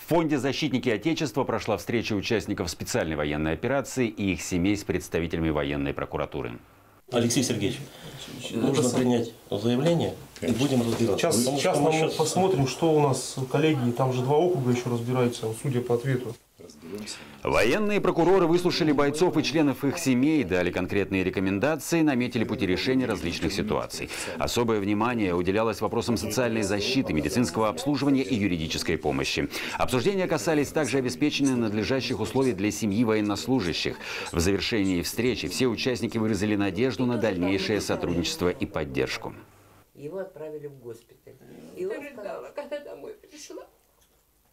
фонде «Защитники Отечества» прошла встреча участников специальной военной операции и их семей с представителями военной прокуратуры. Алексей Сергеевич, нужно принять заявление и будем разбираться. Сейчас мы посмотрим, что у нас коллеги, там же 2 округа еще разбираются, судя по ответу. Военные прокуроры выслушали бойцов и членов их семей, дали конкретные рекомендации, наметили пути решения различных ситуаций. Особое внимание уделялось вопросам социальной защиты, медицинского обслуживания и юридической помощи. Обсуждения касались также обеспечения надлежащих условий для семьи военнослужащих. В завершении встречи все участники выразили надежду на дальнейшее сотрудничество и поддержку. Его отправили в госпиталь. И он сказал, когда домой пришла,